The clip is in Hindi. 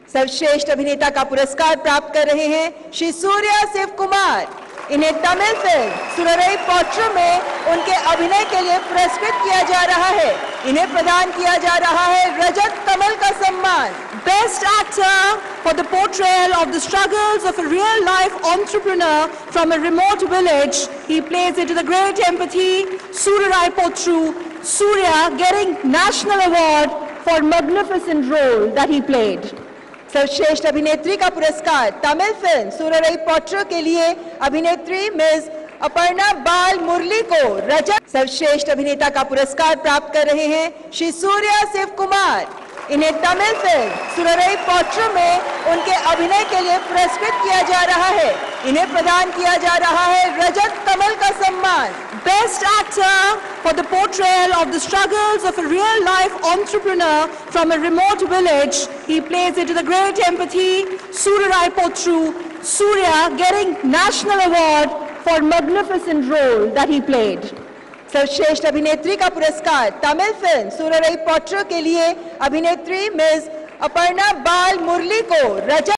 सर्वश्रेष्ठ अभिनेता का पुरस्कार प्राप्त कर रहे हैं श्री सूर्या शिव कुमार। इन्हें तमिल फिल्म सुररई पोट्रू में उनके अभिनय के लिए पुरस्कृत किया जा रहा है। इन्हें प्रदान किया जा रहा है रजत कमल का सम्मान। Best actor for the portrayal of the struggles of a real life entrepreneur from a remote village. He plays it with a great empathy. Surarai Potru, Surya getting national award for magnificent role that he played. सर्वश्रेष्ठ अभिनेत्री का पुरस्कार तमिल फिल्म सुररई पोट्रू के लिए अभिनेत्री मिस अपर्णा बाल मुरली को रजत। सर्वश्रेष्ठ अभिनेता का पुरस्कार प्राप्त कर रहे हैं श्री सूर्या शिव कुमार। इन्हें तमिल फिल्म सुररई पोट्रू में उनके अभिनय के लिए पुरस्कृत किया जा रहा है। इन्हें प्रदान किया जा रहा है रजत कमल का सम्मान। Best actor for the portrayal of the struggles of a real life entrepreneur from a remote village. He plays it with a great empathy. Surarai Potru, Surya getting national award for magnificent role that he played. सर्वश्रेष्ठ अभिनेत्री का पुरस्कार तमिल फिल्म सुररई पोट्रू के लिए अभिनेत्री मिस अपर्णा बाल मुरली को रजत।